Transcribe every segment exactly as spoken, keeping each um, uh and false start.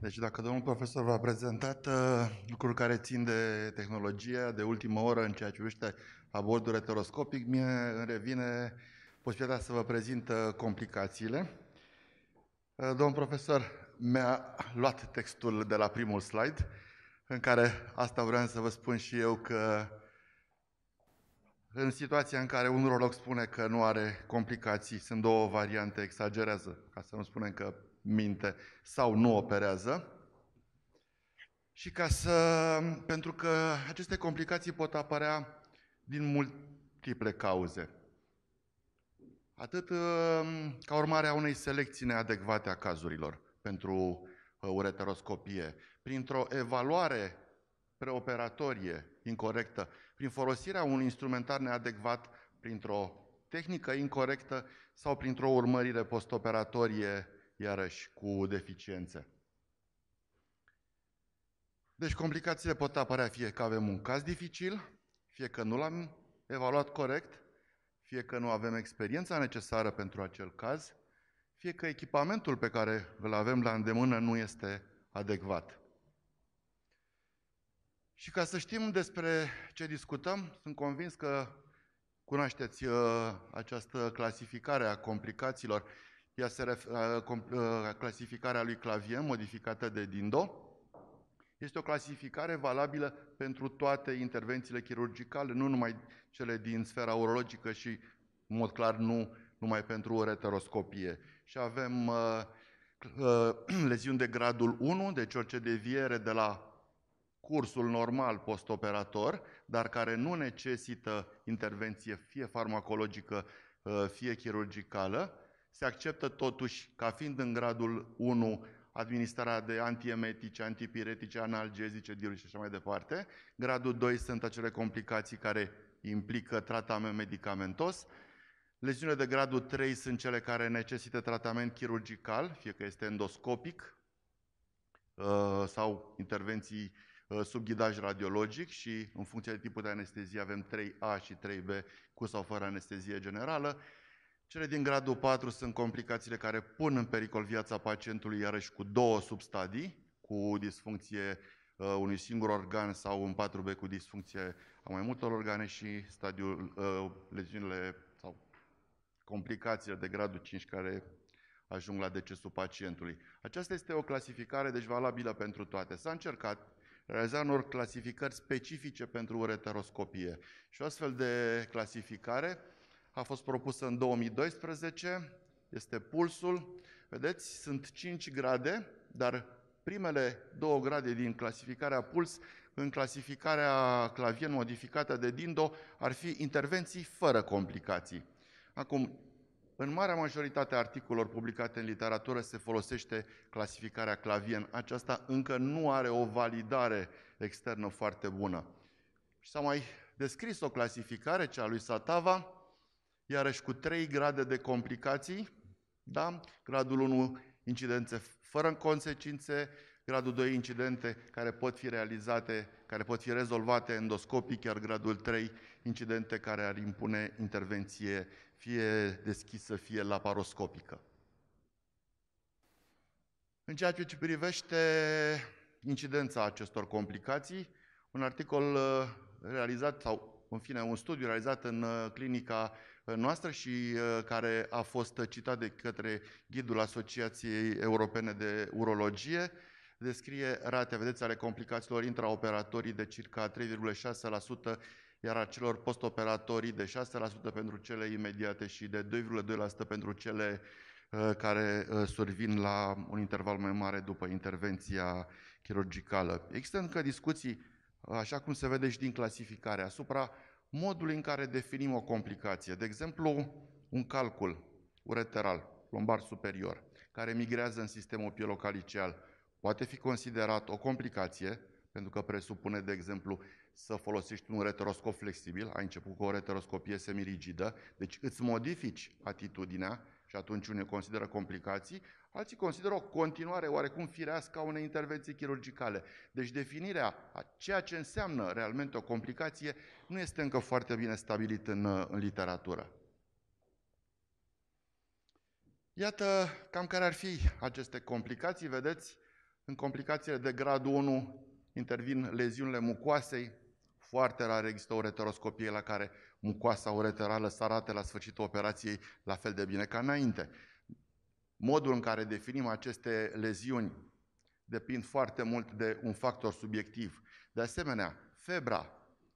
Deci dacă domnul profesor v-a prezentat uh, lucruri care țin de tehnologie, de ultimă oră în ceea ce privește abordul retroscopic, mie îmi revine posibilitatea să vă prezint uh, complicațiile. Uh, domnul profesor mi-a luat textul de la primul slide, în care asta vreau să vă spun și eu, că în situația în care un urolog spune că nu are complicații, sunt două variante: exagerează, ca să nu spunem că minte, sau nu operează. Și ca să, pentru că aceste complicații pot apărea din multiple cauze. Atât ca urmare a unei selecții neadecvate a cazurilor pentru ureteroscopie, printr-o evaluare preoperatorie incorrectă, prin folosirea unui instrumentar neadecvat, printr-o tehnică incorrectă sau printr-o urmărire postoperatorie, iarăși, cu deficiențe. Deci complicațiile pot apărea fie că avem un caz dificil, fie că nu l-am evaluat corect, fie că nu avem experiența necesară pentru acel caz, fie că echipamentul pe care îl avem la îndemână nu este adecvat. Și ca să știm despre ce discutăm, sunt convins că cunoașteți uh, această clasificare a complicațiilor, ea se ref, uh, uh, clasificarea lui Clavier, modificată de Dindo. Este o clasificare valabilă pentru toate intervențiile chirurgicale, nu numai cele din sfera urologică și, în mod clar, nu numai pentru ureteroscopie. Și avem uh, uh, leziuni de gradul unu, deci orice deviere de la cursul normal postoperator, dar care nu necesită intervenție fie farmacologică, uh, fie chirurgicală, se acceptă totuși ca fiind în gradul unu administrarea de antiemetice, antipiretice, analgezice, diuretice și așa mai departe. Gradul doi sunt acele complicații care implică tratament medicamentos. Leziunile de gradul trei sunt cele care necesită tratament chirurgical, fie că este endoscopic sau intervenții sub ghidaj radiologic și în funcție de tipul de anestezie avem trei A și trei B cu sau fără anestezie generală. Cele din gradul patru sunt complicațiile care pun în pericol viața pacientului, iarăși cu două substadii, cu disfuncție uh, unui singur organ sau în patru B cu disfuncție a mai multor organe și stadiul, uh, leziunile sau complicațiile de gradul cinci care ajung la decesul pacientului. Aceasta este o clasificare, deci valabilă pentru toate. S-a încercat realizarea unor clasificări specifice pentru ureteroscopie și o astfel de clasificare a fost propusă în două mii doisprezece, este pulsul. Vedeți, sunt cinci grade, dar primele două grade din clasificarea puls, în clasificarea Clavier modificată de Dindo, ar fi intervenții fără complicații. Acum, în marea majoritate a articolelor publicate în literatură se folosește clasificarea Clavier. Aceasta încă nu are o validare externă foarte bună. Și s-a mai descris o clasificare, cea a lui Satava, iarăși cu trei grade de complicații, da? Gradul unu, incidențe fără consecințe, gradul doi, incidente care pot fi realizate, care pot fi rezolvate endoscopic, iar gradul trei, incidente care ar impune intervenție fie deschisă, fie laparoscopică. În ceea ce privește incidența acestor complicații, un articol realizat, sau în fine un studiu realizat în clinica noastră și care a fost citat de către ghidul Asociației Europene de Urologie, descrie rate, vedeți, ale complicațiilor intraoperatorii de circa trei virgulă șase la sută, iar a celor postoperatorii de șase la sută pentru cele imediate și de doi virgulă doi la sută pentru cele care survin la un interval mai mare după intervenția chirurgicală. Există încă discuții, așa cum se vede și din clasificare, asupra modului în care definim o complicație. De exemplu, un calcul ureteral, lombar superior, care migrează în sistemul pielocalicial, poate fi considerat o complicație, pentru că presupune, de exemplu, să folosești un ureteroscop flexibil, ai început cu o ureteroscopie semirigidă, deci îți modifici atitudinea și atunci unii consideră complicații, alții consideră o continuare oarecum firească a unei intervenții chirurgicale. Deci definirea a ceea ce înseamnă realmente o complicație nu este încă foarte bine stabilit în, în literatură. Iată cam care ar fi aceste complicații. Vedeți, În complicațiile de gradul unu intervin leziunile mucoasei. Foarte rar există o ureteroscopie la care mucoasa ureterală să arate la sfârșitul operației la fel de bine ca înainte. Modul în care definim aceste leziuni depind foarte mult de un factor subiectiv. De asemenea, febra,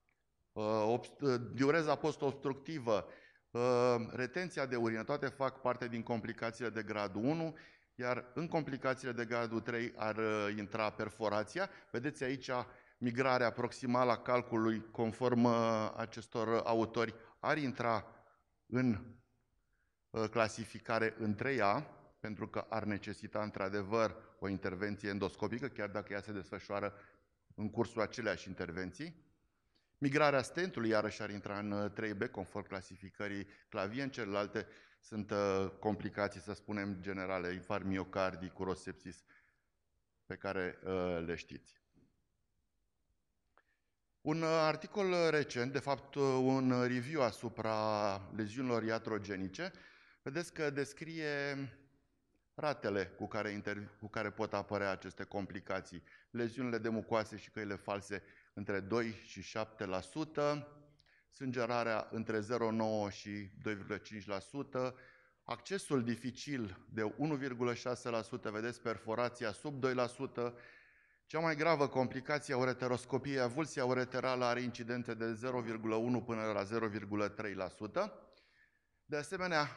diureza post-obstructivă, retenția de urină, toate fac parte din complicațiile de gradul unu, iar în complicațiile de gradul trei ar intra perforația. Vedeți aici migrarea proximală a calculului, conform acestor autori, ar intra în clasificare în trei A, pentru că ar necesita într-adevăr o intervenție endoscopică, chiar dacă ea se desfășoară în cursul aceleași intervenții. Migrarea stentului iarăși ar intra în trei B, conform clasificării Clavien. Celelalte sunt complicații, să spunem, generale, infarct miocardii, curosepsis, pe care le știți. Un articol recent, de fapt un review asupra leziunilor iatrogenice, vedeți că descrie ratele cu care, cu care pot apărea aceste complicații. Leziunile de mucoase și căile false între doi și șapte la sută, sângerarea între zero virgulă nouă și doi virgulă cinci la sută, accesul dificil de unu virgulă șase la sută, vedeți perforația sub doi la sută, cea mai gravă complicație a ureteroscopiei, avulsia ureterală, are incidențe de zero virgulă unu până la zero virgulă trei la sută. De asemenea,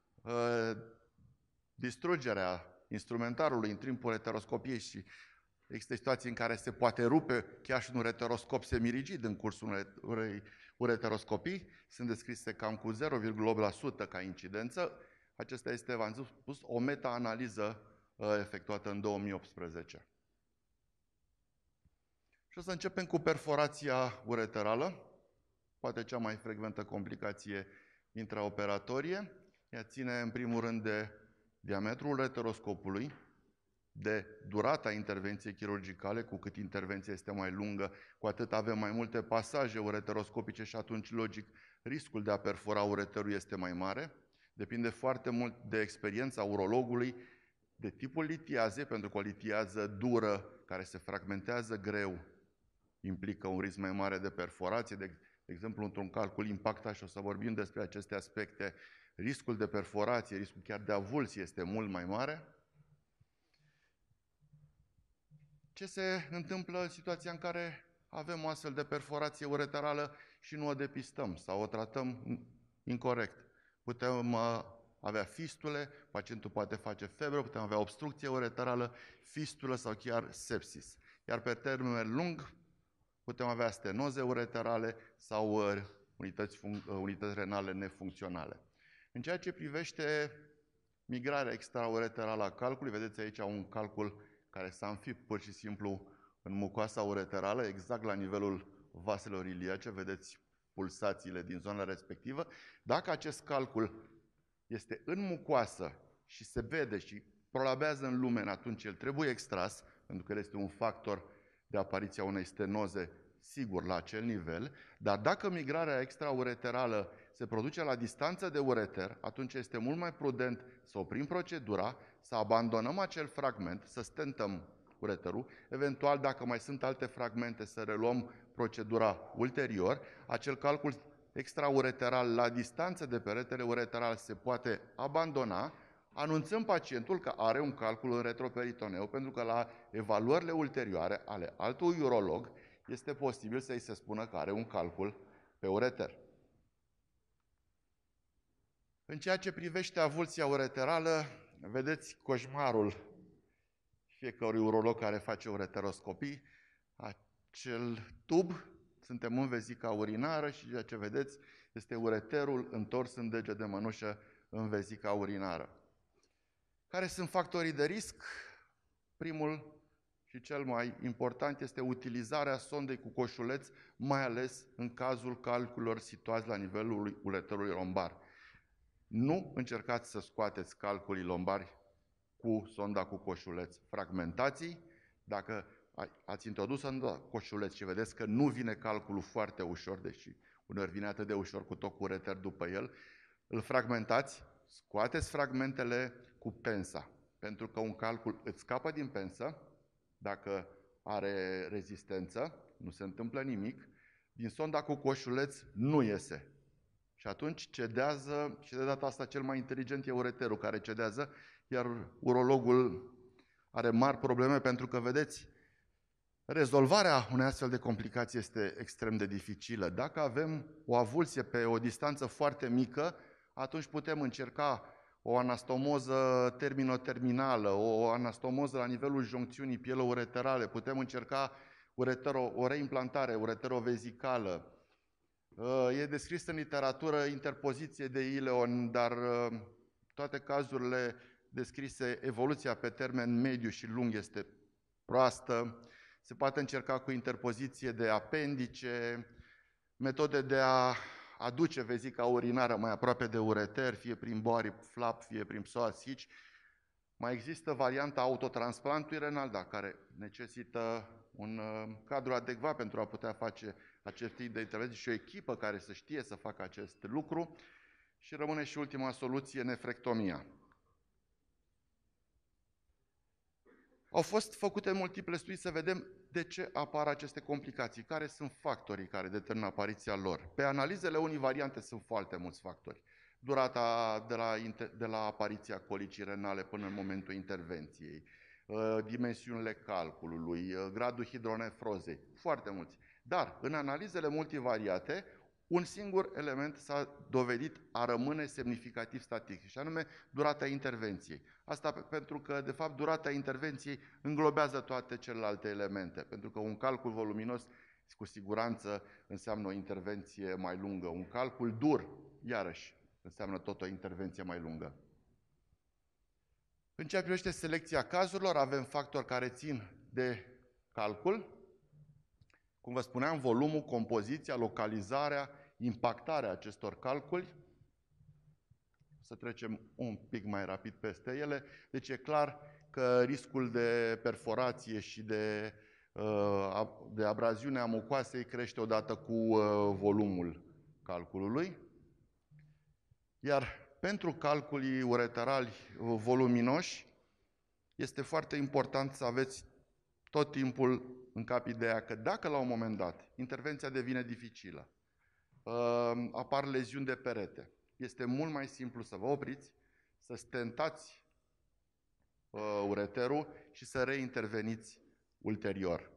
distrugerea instrumentarului în timpul ureteroscopiei și există situații în care se poate rupe chiar și un ureteroscop semirigid în cursul unei ureteroscopii, sunt descrise cam cu zero virgulă opt la sută ca incidență. Acesta este, v-am spus, o meta-analiză efectuată în două mii optsprezece. Și o să începem cu perforația ureterală, poate cea mai frecventă complicație intraoperatorie. Ea ține în primul rând de diametrul ureteroscopului, de durata intervenției chirurgicale. Cu cât intervenția este mai lungă, cu atât avem mai multe pasaje ureteroscopice și atunci, logic, riscul de a perfora ureterul este mai mare. Depinde foarte mult de experiența urologului, de tipul litiazei, pentru că o litiază dură, care se fragmentează greu, implică un risc mai mare de perforație. De exemplu, într-un calcul impactat, și o să vorbim despre aceste aspecte, riscul de perforație, riscul chiar de avulsie este mult mai mare. Ce se întâmplă în situația în care avem o astfel de perforație ureterală și nu o depistăm sau o tratăm incorect? Putem avea fistule, pacientul poate face febră, putem avea obstrucție ureterală, fistulă sau chiar sepsis. Iar pe termen lung putem avea stenoze ureterale sau unități, unități renale nefuncționale. În ceea ce privește migrarea extraureterală a calculului, vedeți aici un calcul care s-a înfipt pur și simplu în mucoasa ureterală, exact la nivelul vaselor iliace, vedeți pulsațiile din zona respectivă. Dacă acest calcul este în mucoasă și se vede și prolabează în lumen, atunci el trebuie extras, pentru că el este un factor de apariția unei stenoze, sigur, la acel nivel. Dar dacă migrarea extraureterală se produce la distanță de ureter, atunci este mult mai prudent să oprim procedura, să abandonăm acel fragment, să stentăm ureterul, eventual, dacă mai sunt alte fragmente, să reluăm procedura ulterior. Acel calcul extraureteral la distanță de peretele ureteral se poate abandona, anunțăm pacientul că are un calcul în retroperitoneu, pentru că la evaluările ulterioare ale altui urolog este posibil să-i se spună că are un calcul pe ureter. În ceea ce privește avulsia ureterală, vedeți coșmarul fiecărui urolog care face ureteroscopii, acel tub, suntem în vezica urinară și ceea ce vedeți este ureterul întors în dege de mănușă în vezica urinară. Care sunt factorii de risc? Primul și cel mai important este utilizarea sondei cu coșuleț, mai ales în cazul calculelor situați la nivelul ureterului lombar. Nu încercați să scoateți calculii lombari cu sonda cu coșuleț. Fragmentații, dacă ați introdus sonda cu coșuleț și vedeți că nu vine calculul foarte ușor, deși uneori vine atât de ușor cu tot cu ureter după el, îl fragmentați, scoateți fragmentele cu pensa, pentru că un calcul îți scapă din pensă, dacă are rezistență, nu se întâmplă nimic, din sonda cu coșuleț nu iese. Și atunci cedează, și de data asta cel mai inteligent e ureterul care cedează, iar urologul are mari probleme pentru că, vedeți, rezolvarea unei astfel de complicații este extrem de dificilă. Dacă avem o avulsie pe o distanță foarte mică, atunci putem încerca o anastomoză terminoterminală, o anastomoză la nivelul joncțiunii pielo-ureterale, putem încerca uretero, o reimplantare ureterovezicală. E descris în literatură interpoziție de ileon, dar toate cazurile descrise, evoluția pe termen mediu și lung este proastă. Se poate încerca cu interpoziție de apendice, metode de a aduce vezica urinară mai aproape de ureter, fie prin body flap, fie prin psoas hitch. Mai există varianta autotransplantului renal, dar care necesită un cadru adecvat pentru a putea face acest tip de intervenții și o echipă care să știe să facă acest lucru. Și rămâne și ultima soluție, nefrectomia. Au fost făcute multiple studii să vedem de ce apar aceste complicații, care sunt factorii care determină apariția lor. Pe analizele univariante sunt foarte mulți factori. Durata de la, de la apariția colicii renale până în momentul intervenției, dimensiunile calculului, gradul hidronefrozei, foarte mulți. Dar în analizele multivariate, un singur element s-a dovedit a rămâne semnificativ statistic, și anume durata intervenției. Asta pentru că, de fapt, durata intervenției înglobează toate celelalte elemente, pentru că un calcul voluminos cu siguranță înseamnă o intervenție mai lungă. Un calcul dur, iarăși, înseamnă tot o intervenție mai lungă. În ceea ce privește selecția cazurilor, avem factori care țin de calcul, cum vă spuneam, volumul, compoziția, localizarea, impactarea acestor calculi. Să trecem un pic mai rapid peste ele. Deci e clar că riscul de perforație și de, de abraziune a mucoasei crește odată cu volumul calculului. Iar pentru calculii ureterali voluminoși este foarte important să aveți tot timpul în cap ideea că dacă la un moment dat intervenția devine dificilă, apar leziuni de perete, este mult mai simplu să vă opriți, să stentați ureterul și să reinterveniți ulterior.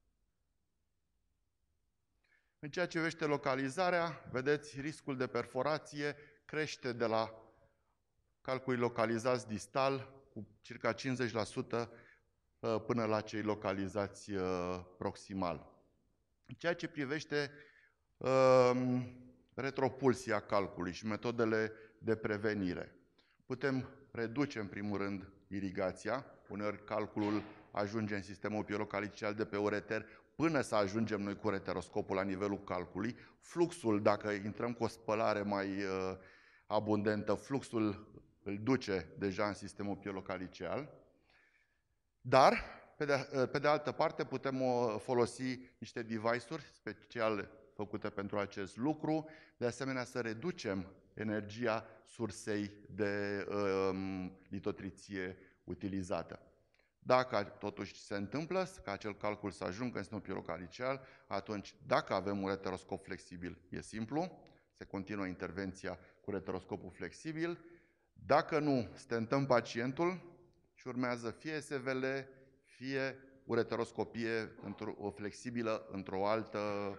În ceea ce privește localizarea, vedeți, riscul de perforație crește de la calculii localizați distal cu circa cincizeci la sută până la cei localizați proximal. În ceea ce privește uh, retropulsia calculului și metodele de prevenire, putem reduce în primul rând irigația. Uneori calculul ajunge în sistemul pielocalicial de pe ureter până să ajungem noi cu reteroscopul la nivelul calculului. Fluxul, dacă intrăm cu o spălare mai uh, abundentă, fluxul îl duce deja în sistemul pielocalicial. Dar, pe de, pe de altă parte, putem folosi niște device-uri special făcute pentru acest lucru, de asemenea să reducem energia sursei de um, litotriție utilizată. Dacă totuși se întâmplă ca acel calcul să ajungă în sistemul pielocalicial, atunci, dacă avem un reteroscop flexibil, e simplu, se continuă intervenția cu reteroscopul flexibil. Dacă nu, stentăm pacientul și urmează fie S V L, fie ureteroscopie într-o flexibilă într-o altă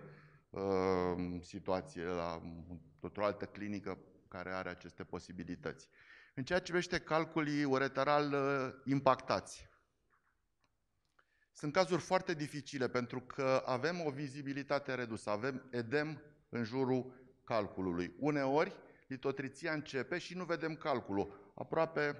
uh, situație, la, într-o altă clinică care are aceste posibilități. În ceea ce privește calculii ureteral uh, impactați, sunt cazuri foarte dificile pentru că avem o vizibilitate redusă, avem edem în jurul calculului. Uneori, litotriția începe și nu vedem calculul. Aproape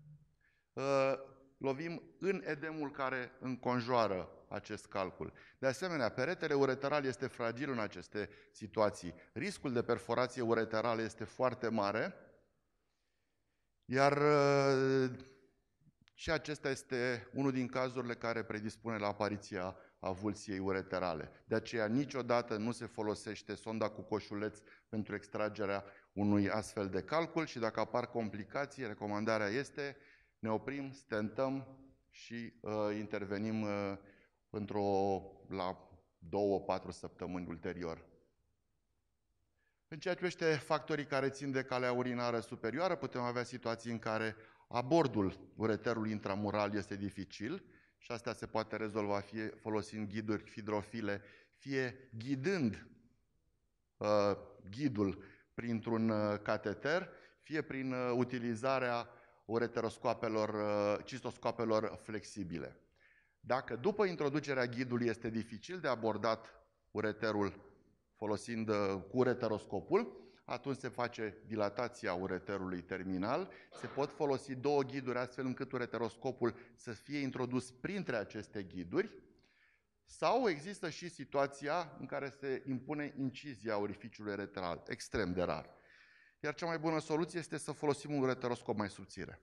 uh, lovim în edemul care înconjoară acest calcul. De asemenea, peretele ureteral este fragil în aceste situații. Riscul de perforație ureterală este foarte mare, iar uh, și acesta este unul din cazurile care predispune la apariția avulsiei ureterale. De aceea niciodată nu se folosește sonda cu coșuleț pentru extragerea unui astfel de calcul și dacă apar complicații, recomandarea este ne oprim, stentăm și uh, intervenim uh, într-o, la două, patru săptămâni ulterior. În ceea ce privește factorii care țin de calea urinară superioară, putem avea situații în care abordul ureterului intramural este dificil și asta se poate rezolva fie folosind ghiduri hidrofile, fie ghidând uh, ghidul printr-un uh, cateter, fie prin uh, utilizarea ureteroscopelor, uh, cistoscopelor flexibile. Dacă după introducerea ghidului este dificil de abordat ureterul folosind uh, cu ureteroscopul, atunci se face dilatația ureterului terminal, se pot folosi două ghiduri astfel încât ureteroscopul să fie introdus printre aceste ghiduri, sau există și situația în care se impune incizia orificiului ureteral, extrem de rar. Iar cea mai bună soluție este să folosim un ureteroscop mai subțire.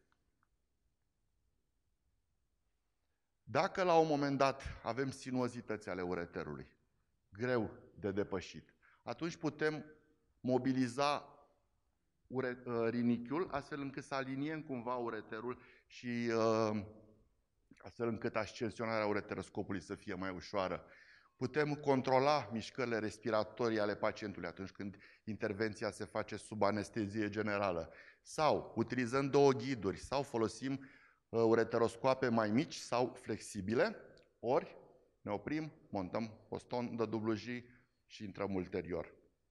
Dacă la un moment dat avem sinuozități ale ureterului, greu de depășit, atunci putem mobiliza ure, uh, rinichiul astfel încât să aliniem cumva ureterul și uh, astfel încât ascensionarea ureteroscopului să fie mai ușoară. Putem controla mișcările respiratorii ale pacientului atunci când intervenția se face sub anestezie generală. Sau, utilizând două ghiduri, sau folosim uh, ureteroscoape mai mici sau flexibile, ori ne oprim, montăm o sondă W G și intrăm ulterior.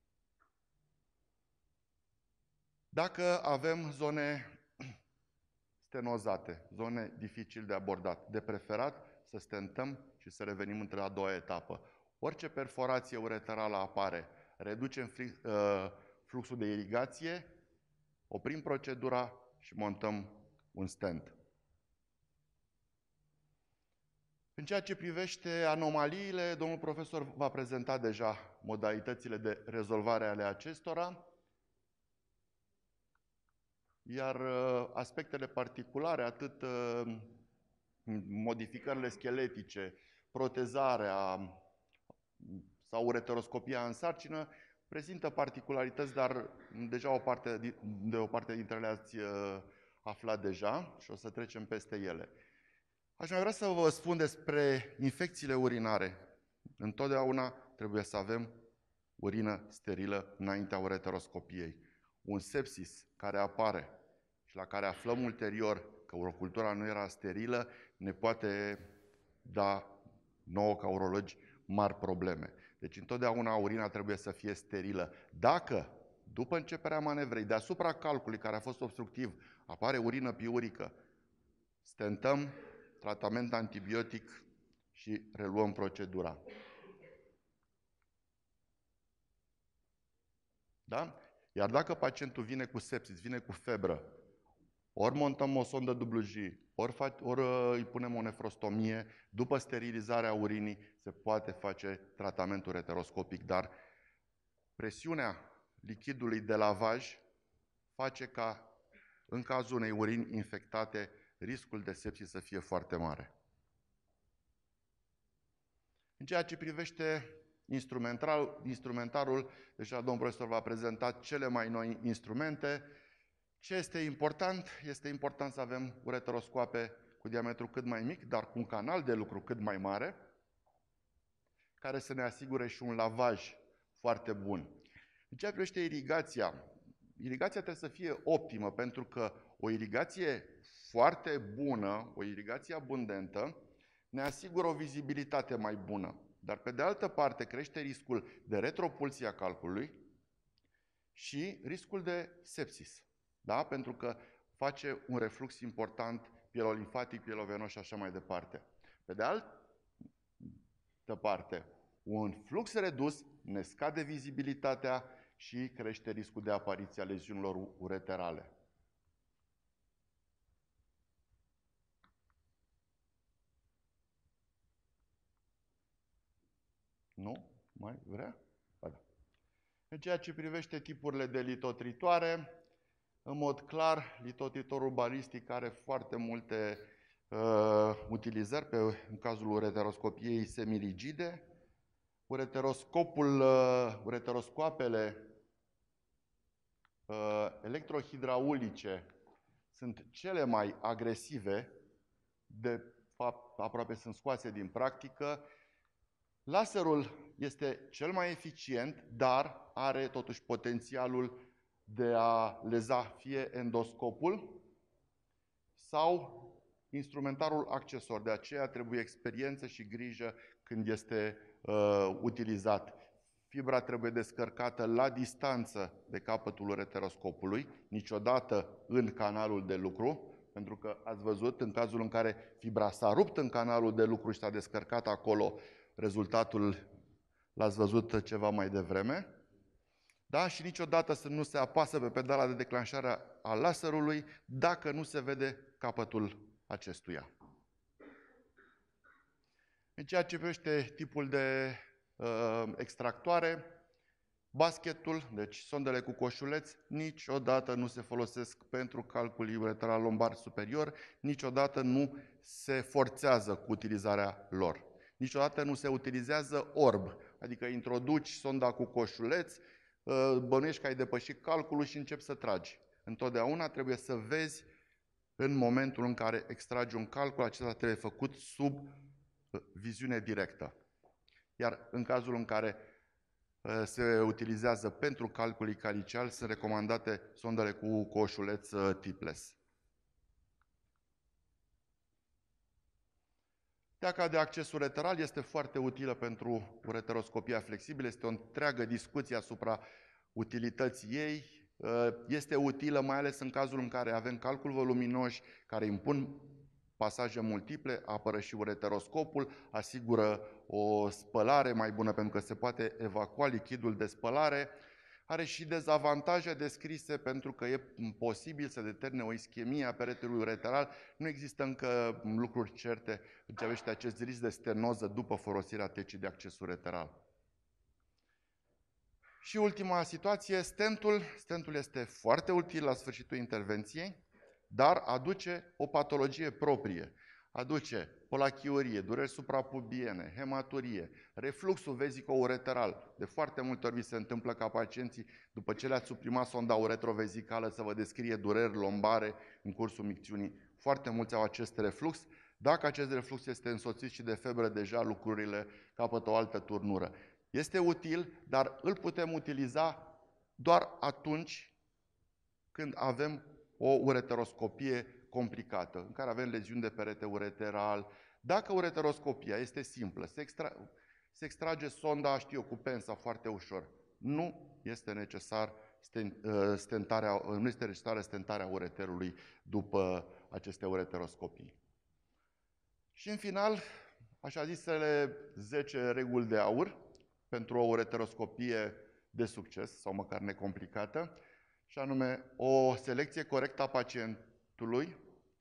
Dacă avem zone stenozate, zone dificil de abordat, de preferat să stentăm și să revenim între a doua etapă. Orice perforație ureterală apare, reducem fluxul de irigație, oprim procedura și montăm un stent. În ceea ce privește anomaliile, domnul profesor v-a prezentat deja modalitățile de rezolvare ale acestora, iar aspectele particulare, atât modificările scheletice, protezarea sau ureteroscopia în sarcină, prezintă particularități, dar deja o parte, de o parte dintre ele ați aflat deja și o să trecem peste ele. Aș mai vrea să vă spun despre infecțiile urinare. Întotdeauna trebuie să avem urină sterilă înaintea ureteroscopiei. Un sepsis care apare și la care aflăm ulterior că urocultura nu era sterilă, ne poate da nouă ca urologi mari probleme. Deci întotdeauna urina trebuie să fie sterilă. Dacă, după începerea manevrei, deasupra calcului care a fost obstructiv, apare urină piurică, stentăm, tratament antibiotic și reluăm procedura. Da? Iar dacă pacientul vine cu sepsis, vine cu febră, ori montăm o sondă W G, ori, ori îi punem o nefrostomie, după sterilizarea urinii se poate face tratamentul ureteroscopic, dar presiunea lichidului de lavaj face ca, în cazul unei urini infectate, riscul de sepsis să fie foarte mare. În ceea ce privește instrumental, instrumentarul, deja domnul profesor v-a prezentat cele mai noi instrumente. Ce este important? Este important să avem ureteroscoape cu diametru cât mai mic, dar cu un canal de lucru cât mai mare, care să ne asigure și un lavaj foarte bun. În ceea ce privește irigația, irigația trebuie să fie optimă, pentru că o irigație foarte bună, o irigație abundentă, ne asigură o vizibilitate mai bună. Dar pe de altă parte crește riscul de retropulsie a calculului și riscul de sepsis. Da? Pentru că face un reflux important pielolimfatic, pielovenos și așa mai departe. Pe de altă parte, un flux redus ne scade vizibilitatea și crește riscul de apariție a leziunilor ureterale. Nu? Mai vrea? Ba da. În ceea ce privește tipurile de litotritoare, în mod clar, litotritorul balistic are foarte multe uh, utilizări pe, în cazul ureteroscopiei semirigide. Ureteroscopul, uh, ureteroscoapele uh, electrohidraulice sunt cele mai agresive de fapt aproape sunt scoase din practică. Laserul este cel mai eficient, dar are totuși potențialul de a leza fie endoscopul sau instrumentarul accesor. De aceea trebuie experiență și grijă când este uh, utilizat. Fibra trebuie descărcată la distanță de capătul ureteroscopului, niciodată în canalul de lucru, pentru că ați văzut, în cazul în care fibra s-a rupt în canalul de lucru și s-a descărcat acolo, rezultatul l-ați văzut ceva mai devreme. Da? Și niciodată să nu se apasă pe pedala de declanșare a laserului dacă nu se vede capătul acestuia. În ceea ce privește tipul de uh, extractoare, basketul, deci sondele cu coșuleț, niciodată nu se folosesc pentru calcul ureteral lombar superior, niciodată nu se forțează cu utilizarea lor. Niciodată nu se utilizează orb, adică introduci sonda cu coșuleț, bănuiești că ai depășit calculul și începi să tragi. Întotdeauna trebuie să vezi în momentul în care extragi un calcul, acesta trebuie făcut sub viziune directă. Iar în cazul în care se utilizează pentru calcul calicial, sunt recomandate sondele cu coșuleț tipless. Teaca de acces ureteral este foarte utilă pentru ureteroscopia flexibilă, este o întreagă discuție asupra utilității ei. Este utilă mai ales în cazul în care avem calcul voluminoși care impun pasaje multiple, apără și ureteroscopul, asigură o spălare mai bună pentru că se poate evacua lichidul de spălare. Are și dezavantaje descrise pentru că e posibil să determine o ischemie a peretelui ureteral. Nu există încă lucruri certe în ce privește acest risc de stenoză după folosirea tecii de acces ureteral. Și ultima situație, stentul. Stentul este foarte util la sfârșitul intervenției, dar aduce o patologie proprie. Aduce polachiurie, dureri suprapubiene, hematurie, refluxul vezico-ureteral. De foarte multe ori vi se întâmplă ca pacienții, după ce le-ați suprimat sonda uretrovezicală, să vă descrie dureri lombare în cursul micțiunii. Foarte mulți au acest reflux. Dacă acest reflux este însoțit și de febră, deja lucrurile capătă o altă turnură. Este util, dar îl putem utiliza doar atunci când avem o ureteroscopie complicată, în care avem leziuni de perete ureteral. Dacă ureteroscopia este simplă, se, extra... se extrage sonda, știu eu, cu pensa foarte ușor, nu este necesar stentarea, nu este necesară stentarea ureterului după aceste ureteroscopii. Și în final, așa zisele zece reguli de aur pentru o ureteroscopie de succes, sau măcar necomplicată, și anume o selecție corectă a pacientului,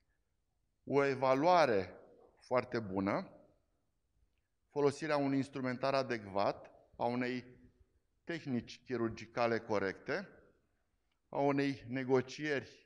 o evaluare foarte bună, folosirea unui instrumentar adecvat, a unei tehnici chirurgicale corecte, a unei negocieri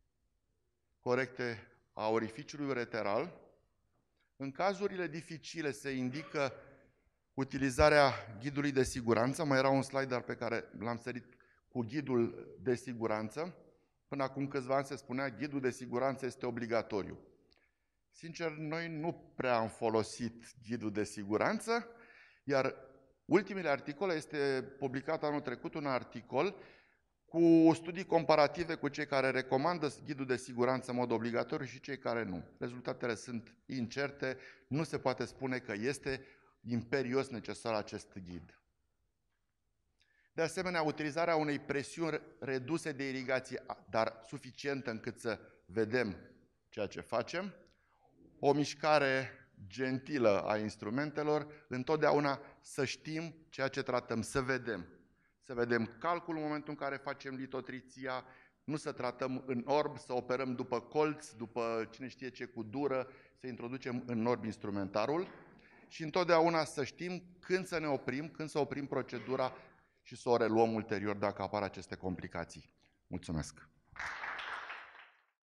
corecte a orificiului ureteral. În cazurile dificile se indică utilizarea ghidului de siguranță. Mai era un slide pe care l-am sărit cu ghidul de siguranță. Până acum câțiva ani se spunea ghidul de siguranță este obligatoriu. Sincer, noi nu prea am folosit ghidul de siguranță, iar ultimele articole, este publicat anul trecut un articol cu studii comparative cu cei care recomandă ghidul de siguranță în mod obligatoriu și cei care nu. Rezultatele sunt incerte, nu se poate spune că este imperios necesar acest ghid. De asemenea, utilizarea unei presiuni reduse de irigație, dar suficientă încât să vedem ceea ce facem, o mișcare gentilă a instrumentelor, întotdeauna să știm ceea ce tratăm, să vedem. Să vedem calculul în momentul în care facem litotriția, nu să tratăm în orb, să operăm după colț, după cine știe ce cu dură, să introducem în orb instrumentarul și întotdeauna să știm când să ne oprim, când să oprim procedura și să o reluăm ulterior dacă apar aceste complicații. Mulțumesc!